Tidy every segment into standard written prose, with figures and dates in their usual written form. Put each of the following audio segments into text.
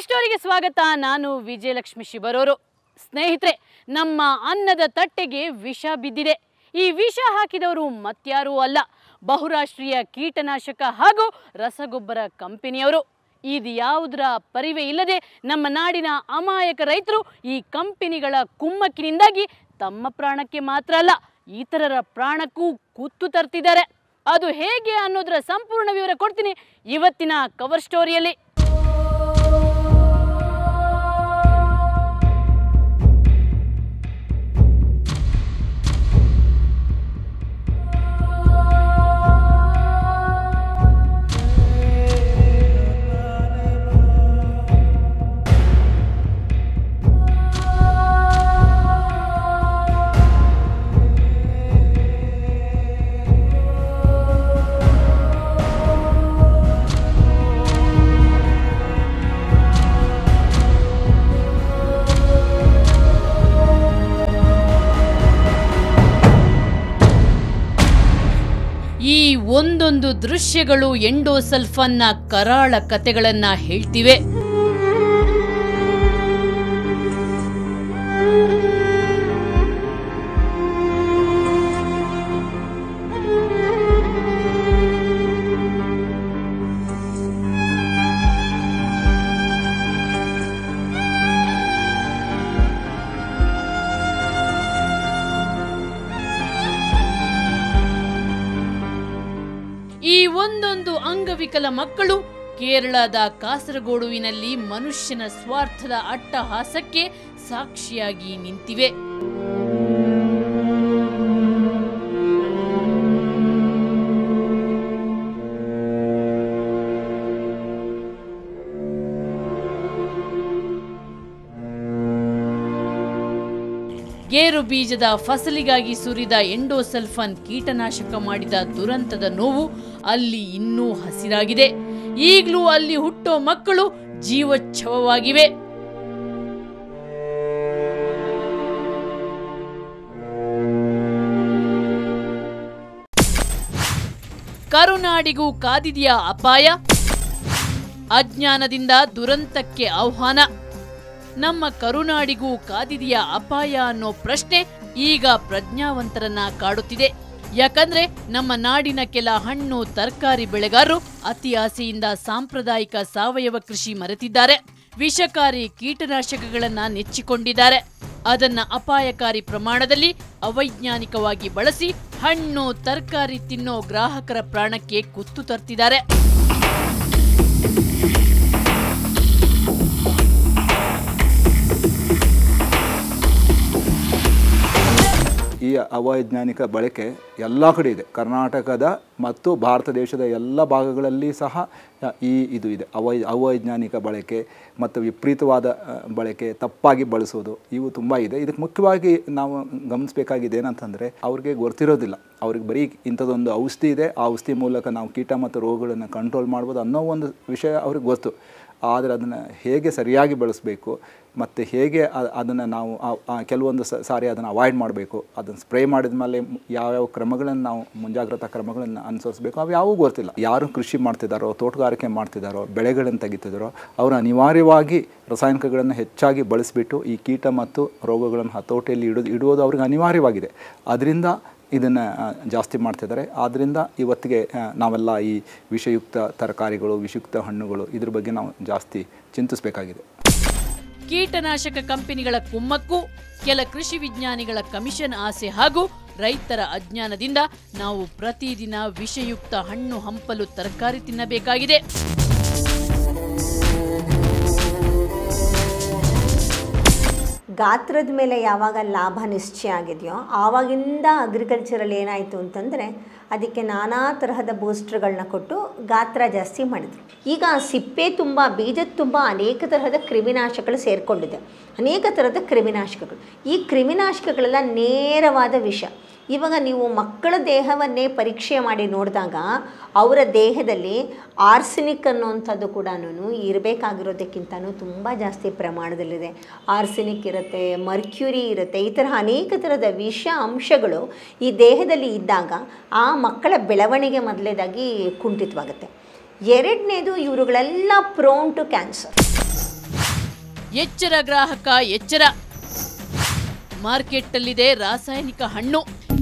ಸ್ಟೋರಿಗೆ ಸ್ವಾಗತ. ನಾನು ವಿಜಯಲಕ್ಷ್ಮಿ ಶಿಬರೋರು. ಸ್ನೇಹಿತರೆ, ನಮ್ಮ ಅನ್ನದ ತಟ್ಟೆಗೆ ವಿಷ ಬಿದ್ದಿದೆ. ಈ ವಿಷ ಹಾಕಿದವರು ಮತ್ಯಾರೂ ಅಲ್ಲ, ಬಹುರಾಷ್ಟ್ರೀಯ ಕೀಟನಾಶಕ ಹಾಗೂ ರಸಗೊಬ್ಬರ ಕಂಪನಿಯವರು. ಇದು ಯಾವುದರ ಪರಿವೆ ಇಲ್ಲದೆ ನಮ್ಮ ನಾಡಿನ ಅಮಾಯಕ ರೈತರು ಈ ಕಂಪನಿಗಳ ಕುಮ್ಮಕ್ಕಿನಿಂದಾಗಿ ತಮ್ಮ ಪ್ರಾಣಕ್ಕೆ ಮಾತ್ರ ಅಲ್ಲ, ಇತರರ ಪ್ರಾಣಕ್ಕೂ ಕುತ್ತು ತರ್ತಿದ್ದಾರೆ. ಅದು ಹೇಗೆ ಅನ್ನೋದರ ಸಂಪೂರ್ಣ ವಿವರ ಕೊಡ್ತೀನಿ ಇವತ್ತಿನ ಕವರ್ ಸ್ಟೋರಿಯಲ್ಲಿ. ಈ ಒಂದೊಂದು ದೃಶ್ಯಗಳು ಎಂಡೋಸಲ್ಫನ್ನ ಕರಾಳ ಕಥೆಗಳನ್ನ ಹೇಳ್ತಿವೆ. ಈ ಒಂದೊಂದು ಅಂಗವಿಕಲ ಮಕ್ಕಳು ಕೇರಳದ ಕಾಸರಗೋಡುವಿನಲ್ಲಿ ಮನುಷ್ಯನ ಸ್ವಾರ್ಥದ ಅಟ್ಟಹಾಸಕ್ಕೆ ಸಾಕ್ಷಿಯಾಗಿ ನಿಂತಿವೆ. ಗೇರು ಬೀಜದ ಫಸಲಿಗಾಗಿ ಸುರಿದ ಎಂಡೋಸಲ್ಫನ್ ಕೀಟನಾಶಕ ಮಾಡಿದ ದುರಂತದ ನೋವು ಅಲ್ಲಿ ಇನ್ನೂ ಹಸಿರಾಗಿದೆ. ಈಗಲೂ ಅಲ್ಲಿ ಹುಟ್ಟೋ ಮಕ್ಕಳು ಜೀವಚ್ಛವವಾಗಿವೆ. ಕರುನಾಡಿಗೂ ಕಾದಿದೆಯಾ ಅಪಾಯ? ಅಜ್ಞಾನದಿಂದ ದುರಂತಕ್ಕೆ ಆಹ್ವಾನ. ನಮ್ಮ ಕರುನಾಡಿಗೂ ಕಾದಿದೆಯಾ ಅಪಾಯ ಅನ್ನೋ ಪ್ರಶ್ನೆ ಈಗ ಪ್ರಜ್ಞಾವಂತರನ್ನ ಕಾಡುತ್ತಿದೆ. ಯಾಕಂದ್ರೆ ನಮ್ಮ ನಾಡಿನ ಕೆಲ ಹಣ್ಣು ತರಕಾರಿ ಬೆಳೆಗಾರರು ಅತಿ ಆಸೆಯಿಂದ ಸಾಂಪ್ರದಾಯಿಕ ಸಾವಯವ ಕೃಷಿ ಮರೆತಿದ್ದಾರೆ. ವಿಷಕಾರಿ ಕೀಟನಾಶಕಗಳನ್ನ ನೆಚ್ಚಿಕೊಂಡಿದ್ದಾರೆ. ಅದನ್ನ ಅಪಾಯಕಾರಿ ಪ್ರಮಾಣದಲ್ಲಿ ಅವೈಜ್ಞಾನಿಕವಾಗಿ ಬಳಸಿ ಹಣ್ಣು ತರಕಾರಿ ತಿನ್ನೋ ಗ್ರಾಹಕರ ಪ್ರಾಣಕ್ಕೆ ಕುತ್ತು ತರ್ತಿದ್ದಾರೆ. ಈ ಅವೈಜ್ಞಾನಿಕ ಬಳಕೆ ಎಲ್ಲ ಕಡೆ ಇದೆ. ಕರ್ನಾಟಕದ ಮತ್ತು ಭಾರತ ದೇಶದ ಎಲ್ಲ ಭಾಗಗಳಲ್ಲಿ ಸಹ ಇದು ಇದೆ. ಅವೈಜ್ಞಾನಿಕ ಬಳಕೆ ಮತ್ತು ವಿಪರೀತವಾದ ಬಳಕೆ, ತಪ್ಪಾಗಿ ಬಳಸೋದು, ಇವು ತುಂಬ ಇದೆ. ಇದಕ್ಕೆ ಮುಖ್ಯವಾಗಿ ನಾವು ಗಮನಿಸಬೇಕಾಗಿದೆ ಏನಂತಂದರೆ, ಅವ್ರಿಗೆ ಗೊತ್ತಿರೋದಿಲ್ಲ. ಅವ್ರಿಗೆ ಬರೀ ಇಂಥದ್ದೊಂದು ಔಷಧಿ ಇದೆ, ಆ ಔಷಧಿ ಮೂಲಕ ನಾವು ಕೀಟ ಮತ್ತು ರೋಗಗಳನ್ನು ಕಂಟ್ರೋಲ್ ಮಾಡ್ಬೋದು ಅನ್ನೋ ಒಂದು ವಿಷಯ ಅವ್ರಿಗೆ ಗೊತ್ತು. ಆದರೆ ಅದನ್ನು ಹೇಗೆ ಸರಿಯಾಗಿ ಬಳಸಬೇಕು ಮತ್ತು ಹೇಗೆ ಅದನ್ನು ನಾವು ಕೆಲವೊಂದು ಸಾರಿ ಅದನ್ನು ಅವಾಯ್ಡ್ ಮಾಡಬೇಕು, ಅದನ್ನು ಸ್ಪ್ರೇ ಮಾಡಿದ ಮೇಲೆ ಯಾವ್ಯಾವ ಕ್ರಮಗಳನ್ನು ನಾವು ಮುಂಜಾಗ್ರತಾ ಕ್ರಮಗಳನ್ನು ಅನುಸರಿಸಬೇಕು, ಅವು ಯಾವೂ ಗೊತ್ತಿಲ್ಲ. ಯಾರು ಕೃಷಿ ಮಾಡ್ತಿದ್ದಾರೋ, ತೋಟಗಾರಿಕೆ ಮಾಡ್ತಿದ್ದಾರೋ, ಬೆಳೆಗಳನ್ನು ತೆಗಿತಿದ್ದಾರೋ ಅವರು ಅನಿವಾರ್ಯವಾಗಿ ರಾಸಾಯನಿಕಗಳನ್ನು ಹೆಚ್ಚಾಗಿ ಬಳಸಿಬಿಟ್ಟು ಈ ಕೀಟ ಮತ್ತು ರೋಗಗಳನ್ನು ಹತೋಟಿಯಲ್ಲಿ ಇಡುವುದು ಅವ್ರಿಗೆ ಅನಿವಾರ್ಯವಾಗಿದೆ. ಅದರಿಂದ ಇದನ್ನು ಜಾಸ್ತಿ ಮಾಡ್ತಿದ್ದಾರೆ. ಆದ್ದರಿಂದ ಇವತ್ತಿಗೆ ನಾವೆಲ್ಲ ಈ ವಿಷಯುಕ್ತ ತರಕಾರಿಗಳು, ವಿಷಯುಕ್ತ ಹಣ್ಣುಗಳು, ಇದ್ರ ಬಗ್ಗೆ ನಾವು ಜಾಸ್ತಿ ಚಿಂತಿಸಬೇಕಾಗಿದೆ. ಕೀಟನಾಶಕ ಕಂಪನಿಗಳ ಕುಮ್ಮಕ್ಕು, ಕೆಲ ಕೃಷಿ ವಿಜ್ಞಾನಿಗಳ ಕಮಿಷನ್ ಆಸೆ ಹಾಗೂ ರೈತರ ಅಜ್ಞಾನದಿಂದ ನಾವು ಪ್ರತಿದಿನ ವಿಷಯುಕ್ತ ಹಣ್ಣು ಹಂಪಲು ತರಕಾರಿ ತಿನ್ನಬೇಕಾಗಿದೆ. ಗಾತ್ರದ ಮೇಲೆ ಯಾವಾಗ ಲಾಭ ನಿಶ್ಚಯ ಆಗಿದೆಯೋ ಆವಾಗಿಂದ ಅಗ್ರಿಕಲ್ಚರಲ್ಲಿ ಏನಾಯಿತು ಅಂತಂದರೆ ಅದಕ್ಕೆ ನಾನಾ ತರಹದ ಬೂಸ್ಟರ್ಗಳನ್ನ ಕೊಟ್ಟು ಗಾತ್ರ ಜಾಸ್ತಿ ಮಾಡಿದರು. ಈಗ ಸಿಪ್ಪೆ ತುಂಬ, ಬೀಜದ ತುಂಬ ಅನೇಕ ತರಹದ ಕ್ರಿಮಿನಾಶಕಗಳು ಸೇರಿಕೊಂಡಿದೆ. ಅನೇಕ ಥರದ ಕ್ರಿಮಿನಾಶಕಗಳು. ಈ ಕ್ರಿಮಿನಾಶಕಗಳೆಲ್ಲ ನೇರವಾದ ವಿಷ. ಇವಾಗ ನೀವು ಮಕ್ಕಳ ದೇಹವನ್ನೇ ಪರೀಕ್ಷೆ ಮಾಡಿ ನೋಡಿದಾಗ ಅವರ ದೇಹದಲ್ಲಿ ಆರ್ಸೆನಿಕ್ ಅನ್ನುವಂಥದ್ದು ಕೂಡ ಇರಬೇಕಾಗಿರೋದಕ್ಕಿಂತನೂ ತುಂಬ ಜಾಸ್ತಿ ಪ್ರಮಾಣದಲ್ಲಿದೆ. ಆರ್ಸೆನಿಕ್ ಇರುತ್ತೆ, ಮರ್ಕ್ಯೂರಿ ಇರುತ್ತೆ, ಈ ಥರ ಅನೇಕ ಥರದ ವಿಷ ಅಂಶಗಳು ಈ ದೇಹದಲ್ಲಿ ಇದ್ದಾಗ ಆ ಮಕ್ಕಳ ಬೆಳವಣಿಗೆ ಮೊದಲೇದಾಗಿ ಕುಂಠಿತವಾಗುತ್ತೆ. ಎರಡನೇದು, ಇವರುಗಳೆಲ್ಲ ಪ್ರೋನ್ ಟು ಕ್ಯಾನ್ಸರ್. ಎಚ್ಚರ ಗ್ರಾಹಕ ಎಚ್ಚರ, ಮಾರ್ಕೆಟ್ನಲ್ಲಿದೆ ರಾಸಾಯನಿಕ ಹಣ್ಣು.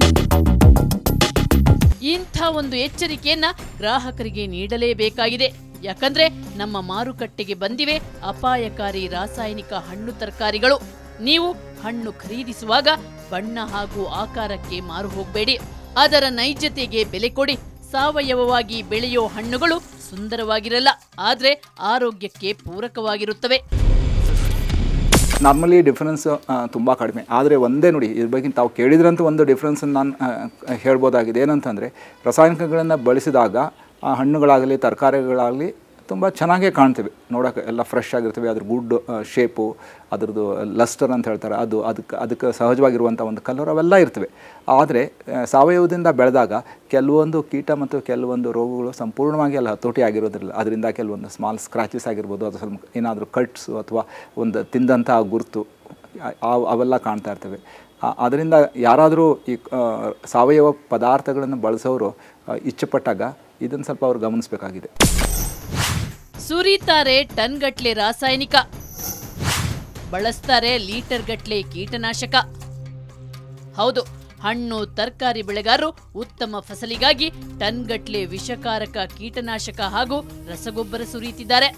ಇಂಥ ಒಂದು ಎಚ್ಚರಿಕೆಯನ್ನ ಗ್ರಾಹಕರಿಗೆ ನೀಡಲೇಬೇಕಾಗಿದೆ. ಯಾಕಂದ್ರೆ ನಮ್ಮ ಮಾರುಕಟ್ಟೆಗೆ ಬಂದಿವೆ ಅಪಾಯಕಾರಿ ರಾಸಾಯನಿಕ ಹಣ್ಣು ತರಕಾರಿಗಳು. ನೀವು ಹಣ್ಣು ಖರೀದಿಸುವಾಗ ಬಣ್ಣ ಹಾಗೂ ಆಕಾರಕ್ಕೆ ಮಾರು ಹೋಗಬೇಡಿ. ಅದರ ನೈಜತೆಗೆ ಬೆಲೆ ಕೊಡಿ. ಸಾವಯವವಾಗಿ ಬೆಳೆಯೋ ಹಣ್ಣುಗಳು ಸುಂದರವಾಗಿರಲ್ಲ, ಆದ್ರೆ ಆರೋಗ್ಯಕ್ಕೆ ಪೂರಕವಾಗಿರುತ್ತವೆ. ನಾರ್ಮಲಿ ಡಿಫ್ರೆನ್ಸ್ ತುಂಬ ಕಡಿಮೆ. ಆದರೆ ಒಂದೇ ನೋಡಿ, ಇದ್ರ ಬಗ್ಗೆ ತಾವು ಕೇಳಿದ್ರಂತೂ ಒಂದು ಡಿಫ್ರೆನ್ಸ್ ನಾನು ಹೇಳ್ಬೋದಾಗಿದೆ. ಏನಂತಂದರೆ, ರಾಸಾಯನಿಕಗಳನ್ನು ಬಳಸಿದಾಗ ಆ ಹಣ್ಣುಗಳಾಗಲಿ ತರಕಾರಿಗಳಾಗಲಿ ತುಂಬ ಚೆನ್ನಾಗೇ ಕಾಣ್ತವೆ, ನೋಡೋಕೆ ಎಲ್ಲ ಫ್ರೆಶ್ ಆಗಿರ್ತವೆ. ಅದ್ರ ಗುಡ್ ಶೇಪು, ಅದ್ರದ್ದು ಲಸ್ಟರ್ ಅಂತ ಹೇಳ್ತಾರೆ, ಅದಕ್ಕೆ ಸಹಜವಾಗಿರುವಂಥ ಒಂದು ಕಲರ್ ಅವೆಲ್ಲ ಇರ್ತವೆ. ಆದರೆ ಸಾವಯವದಿಂದ ಬೆಳೆದಾಗ ಕೆಲವೊಂದು ಕೀಟ ಮತ್ತು ಕೆಲವೊಂದು ರೋಗಗಳು ಸಂಪೂರ್ಣವಾಗಿ ಎಲ್ಲ ಹತೋಟಿ ಆಗಿರೋದ್ರಿಲ್ಲ. ಅದರಿಂದ ಕೆಲವೊಂದು ಸ್ಮಾಲ್ ಸ್ಕ್ರಾಚಸ್ ಆಗಿರ್ಬೋದು, ಅದು ಸ್ವಲ್ಪ ಏನಾದರೂ ಕಟ್ಸು ಅಥವಾ ಒಂದು ತಿಂದಂಥ ಗುರುತು ಅವೆಲ್ಲ ಕಾಣ್ತಾ ಇರ್ತವೆ. ಅದರಿಂದ ಯಾರಾದರೂ ಈ ಸಾವಯವ ಪದಾರ್ಥಗಳನ್ನು ಬಳಸೋರು ಇಚ್ಛೆಪಟ್ಟಾಗ ಇದನ್ನು ಸ್ವಲ್ಪ ಅವ್ರು ಗಮನಿಸಬೇಕಾಗಿದೆ. ಸುರಿತಾರೆ ಟನ್ಗಟ್ಲೆ ರಾಸಾಯನಿಕ, ಬಳಸ್ತಾರೆ ಲೀಟರ್ ಗಟ್ಲೆ ಕೀಟನಾಶಕ. ಹೌದು, ಹಣ್ಣು ತರಕಾರಿ ಬೆಳೆಗಾರರು ಉತ್ತಮ ಫಸಲಿಗಾಗಿ ಟನ್ಗಟ್ಲೆ ವಿಷಕಾರಕ ಕೀಟನಾಶಕ ಹಾಗೂ ರಸಗೊಬ್ಬರ ಸುರಿಯುತ್ತಿದ್ದಾರೆ.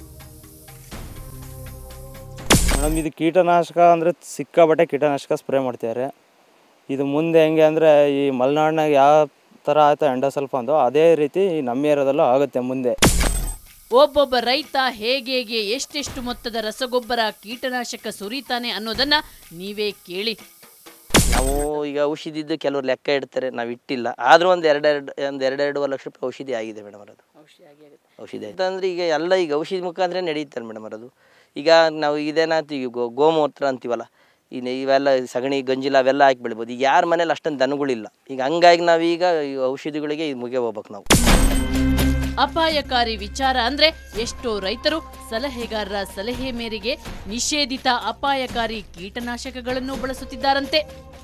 ಮೇಡಮ್, ಇದು ಕೀಟನಾಶಕ ಅಂದರೆ ಸಿಕ್ಕಾಬಟ್ಟೆ ಕೀಟನಾಶಕ ಸ್ಪ್ರೇ ಮಾಡ್ತಿದ್ದಾರೆ. ಇದು ಮುಂದೆ ಹೆಂಗೆ ಅಂದರೆ, ಈ ಮಲೆನಾಡಿನಾಗ ಯಾವ ಥರ ಆಯ್ತು ಎಂಡೋಸಲ್ಫಾನ್ದು, ಅದೇ ರೀತಿ ನಮ್ಮ ಏರಿಯಾದಲ್ಲೂ ಆಗುತ್ತೆ ಮುಂದೆ. ಒಬ್ಬೊಬ್ಬ ರೈತ ಹೇಗೆ ಎಷ್ಟೆಷ್ಟು ಮೊತ್ತದ ರಸಗೊಬ್ಬರ ಕೀಟನಾಶಕ ಸುರಿತಾನೆ ಅನ್ನೋದನ್ನ ನೀವೇ ಕೇಳಿ. ನಾವು ಈಗ ಔಷಧಿದ್ದು ಕೆಲವರು ಲೆಕ್ಕ ಇಡ್ತಾರೆ, ನಾವು ಇಟ್ಟಿಲ್ಲ. ಆದರೂ ಒಂದು ಎರಡೆರಡುವರೆ ಲಕ್ಷ ರೂಪಾಯಿ ಔಷಧಿ ಆಗಿದೆ ಮೇಡಮ್. ಅದು ಔಷಧಿ ಆಯ್ತು ಅಂದರೆ ಈಗ ಔಷಧಿ ಮುಖಾಂತರ ನಡೆಯುತ್ತಾರೆ ಮೇಡಮ್. ಅದು ಈಗ ನಾವು ಇದೇನಾಯ್ತು, ಈಗ ಗೋಮೂತ್ರ ಅಂತೀವಲ್ಲ, ಇವೆಲ್ಲ ಸಗಣಿ ಗಂಜಿಲ ಅವೆಲ್ಲ ಹಾಕಿ ಬೆಳಿಬೋದು. ಈಗ ಯಾರ ಮನೇಲಿ ಅಷ್ಟೊಂದು ದನಗಳಿಲ್ಲ. ಈಗ ಹಂಗಾಗಿ ನಾವೀಗ ಔಷಧಿಗಳಿಗೆ ಮುಗಿಯ ಹೋಗ್ಬೇಕು ನಾವು. ಅಪಾಯಕಾರಿ ವಿಚಾರ ಅಂದ್ರೆ ಎಷ್ಟೋ ರೈತರು ಸಲಹೆಗಾರರ ಸಲಹೆ ಮೇರೆಗೆ ನಿಷೇಧಿತ ಅಪಾಯಕಾರಿ ಕೀಟನಾಶಕಗಳನ್ನು ಬಳಸುತ್ತಿದ್ದಾರಂತೆ.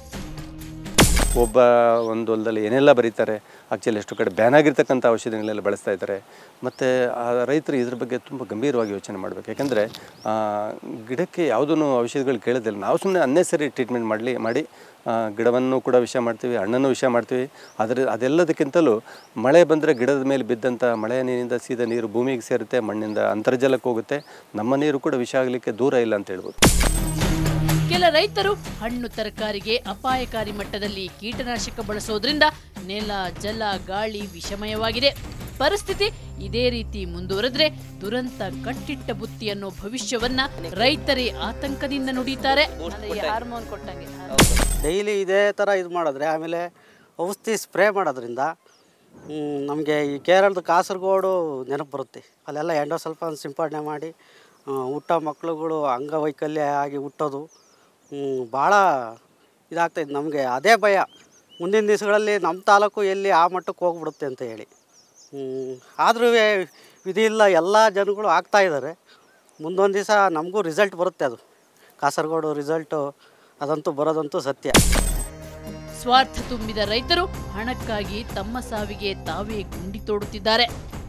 ಒಬ್ಬ ಒಂದು ಹೊಲದಲ್ಲಿ ಏನೆಲ್ಲ ಬರೀತಾರೆ, ಆ್ಯಕ್ಚುಲಿ ಎಷ್ಟು ಕಡೆ ಬ್ಯಾನ್ ಆಗಿರ್ತಕ್ಕಂಥ ಔಷಧಿಗಳೆಲ್ಲ ಬಳಸ್ತಾ ಇದ್ದಾರೆ. ಮತ್ತು ಆ ರೈತರು ಇದ್ರ ಬಗ್ಗೆ ತುಂಬ ಗಂಭೀರವಾಗಿ ಯೋಚನೆ ಮಾಡಬೇಕು. ಯಾಕೆಂದರೆ ಗಿಡಕ್ಕೆ ಯಾವುದೂ ಔಷಧಿಗಳು ಕೇಳೋದಿಲ್ಲ. ನಾವು ಸುಮ್ಮನೆ ಅನ್ನೆಸರಿ ಟ್ರೀಟ್ಮೆಂಟ್ ಮಾಡಿ ಗಿಡವನ್ನು ಕೂಡ ವಿಷ ಮಾಡ್ತೀವಿ, ಹಣ್ಣನ್ನು ವಿಷ ಮಾಡ್ತೀವಿ. ಅದೆಲ್ಲದಕ್ಕಿಂತಲೂ ಮಳೆ ಬಂದರೆ ಗಿಡದ ಮೇಲೆ ಬಿದ್ದಂಥ ಮಳೆಯ ನೀರಿನಿಂದ ಸೀದಾ ನೀರು ಭೂಮಿಗೆ ಸೇರುತ್ತೆ, ಮಣ್ಣಿಂದ ಅಂತರ್ಜಲಕ್ಕೆ ಹೋಗುತ್ತೆ. ನಮ್ಮ ನೀರು ಕೂಡ ವಿಷ ಆಗಲಿಕ್ಕೆ ದೂರ ಇಲ್ಲ ಅಂತ ಹೇಳ್ಬೋದು. ಕೆಲ ರೈತರು ಹಣ್ಣು ತರಕಾರಿಗೆ ಅಪಾಯಕಾರಿ ಮಟ್ಟದಲ್ಲಿ ಕೀಟನಾಶಕ ಬಳಸೋದ್ರಿಂದ ನೆಲ, ಜಲ, ಗಾಳಿ ವಿಷಮಯವಾಗಿದೆ. ಪರಿಸ್ಥಿತಿ ಇದೇ ರೀತಿ ಮುಂದುವರೆದ್ರೆ ದುರಂತ ಕಟ್ಟಿಟ್ಟ ಬುತ್ತಿ ಅನ್ನೋ ಭವಿಷ್ಯವನ್ನ ರೈತರೇ ಆತಂಕದಿಂದ ನುಡಿತಾರೆ. ಹಾರ್ಮೋನ್ ಕೊಟ್ಟಂಗೆ ಡೈಲಿ ಇದೇ ಥರ ಇದು ಮಾಡಿದ್ರೆ, ಆಮೇಲೆ ಔಷಧಿ ಸ್ಪ್ರೇ ಮಾಡೋದ್ರಿಂದ ನಮಗೆ ಈ ಕೇರಳದ ಕಾಸರಗೋಡು ನೆನಪು ಬರುತ್ತೆ. ಅಲ್ಲೆಲ್ಲ ಎಂಡೋಸಲ್ಫಾನ್ ಸಿಂಪಡಣೆ ಮಾಡಿ ಹುಟ್ಟೋ ಮಕ್ಕಳುಗಳು ಅಂಗವೈಕಲ್ಯ ಆಗಿ ಹುಟ್ಟೋದು ಭಾಳ ಇದಾಗ್ತಾಯಿತ್ತು. ನಮಗೆ ಅದೇ ಭಯ, ಮುಂದಿನ ದಿವಸಗಳಲ್ಲಿ ನಮ್ಮ ತಾಲೂಕು ಎಲ್ಲಿ ಆ ಮಟ್ಟಕ್ಕೆ ಹೋಗ್ಬಿಡುತ್ತೆ ಅಂತ ಹೇಳಿ. ಆದರೂ ವಿಧಿ ಇಲ್ಲ, ಎಲ್ಲ ಜನಗಳು ಆಗ್ತಾಯಿದ್ದಾರೆ. ಮುಂದೊಂದು ದಿವಸ ನಮಗೂ ರಿಸಲ್ಟ್ ಬರುತ್ತೆ. ಅದು ಕಾಸರಗೋಡು ರಿಸಲ್ಟು ಅದಂತೂ ಬರೋದಂತೂ ಸತ್ಯ. ಸ್ವಾರ್ಥ ತುಂಬಿದ ರೈತರು ಹಣಕ್ಕಾಗಿ ತಮ್ಮ ಸಾವಿಗೆ ತಾವೇ ಗುಂಡಿ ತೋಡುತ್ತಿದ್ದಾರೆ.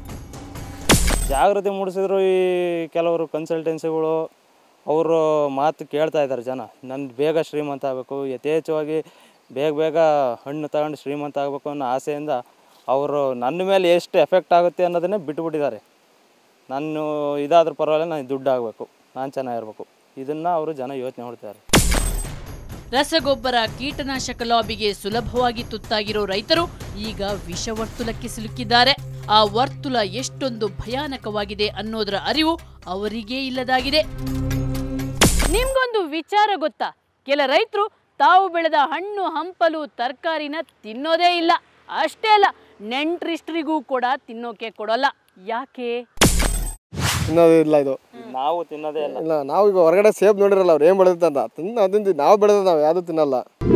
ಜಾಗೃತಿ ಮೂಡಿಸಿದ್ರು ಈ ಕೆಲವರು ಕನ್ಸಲ್ಟೆನ್ಸಿಗಳು, ಅವರು ಮಾತು ಕೇಳ್ತಾ ಇದ್ದಾರೆ ಜನ. ನನ್ನ ಬೇಗ ಶ್ರೀಮಂತ ಆಗಬೇಕು, ಯಥೇಚ್ಛವಾಗಿ ಬೇಗ ಹಣ್ಣು ತಗೊಂಡು ಶ್ರೀಮಂತ ಆಗಬೇಕು ಅನ್ನೋ ಆಸೆಯಿಂದ ಅವರು ನನ್ನ ಮೇಲೆ ಎಷ್ಟು ಎಫೆಕ್ಟ್ ಆಗುತ್ತೆ ಅನ್ನೋದನ್ನೇ ಬಿಟ್ಟುಬಿಟ್ಟಿದ್ದಾರೆ. ನಾನು ಇದಾದ್ರೂ ಪರವಾಗಿಲ್ಲ, ನನಗೆ ದುಡ್ಡು ಆಗಬೇಕು, ನಾನು ಚೆನ್ನಾಗಿರ್ಬೇಕು, ಇದನ್ನು ಅವರು ಜನ ಯೋಚನೆ ಮಾಡ್ತಾರೆ. ರಸಗೊಬ್ಬರ ಕೀಟನಾಶಕ ಲಾಬಿಗೆ ಸುಲಭವಾಗಿ ತುತ್ತಾಗಿರೋ ರೈತರು ಈಗ ವಿಷವರ್ತುಲಕ್ಕೆ ಸಿಲುಕಿದ್ದಾರೆ. ಆ ವರ್ತುಲ ಎಷ್ಟೊಂದು ಭಯಾನಕವಾಗಿದೆ ಅನ್ನೋದರ ಅರಿವು ಅವರಿಗೇ ಇಲ್ಲದಾಗಿದೆ. ನಿಮ್ಗೊಂದು ವಿಚಾರ ಗೊತ್ತಾ? ಕೆಲ ರೈತರು ತಾವು ಬೆಳೆದ ಹಣ್ಣು ಹಂಪಲು ತರಕಾರಿನ ತಿನ್ನೋದೇ ಇಲ್ಲ. ಅಷ್ಟೇ ಅಲ್ಲ, ನೆಂಟ್ರಿಸ್ಟ್ರಿಗೂ ಕೂಡ ತಿನ್ನೋಕೆ ಕೊಡೋಲ್ಲ. ಯಾಕೆ? ತಿನ್ನೋದು ಇಲ್ಲ. ಇದು ನಾವು ತಿನ್ನೋದೇ ಇಲ್ಲ. ನಾವು ಈಗ ಹೊರಗಡೆ ಸೇಬ್ ನೋಡಿರಲ್ಲ, ಅವ್ರು ಏನು ಬೆಳೆದಂತ ತಿನ್ನೋದಿಂದ ನಾವು ಬೆಳೆದ ನಾವು ಯಾವುದು ತಿನ್ನಲ್ಲ.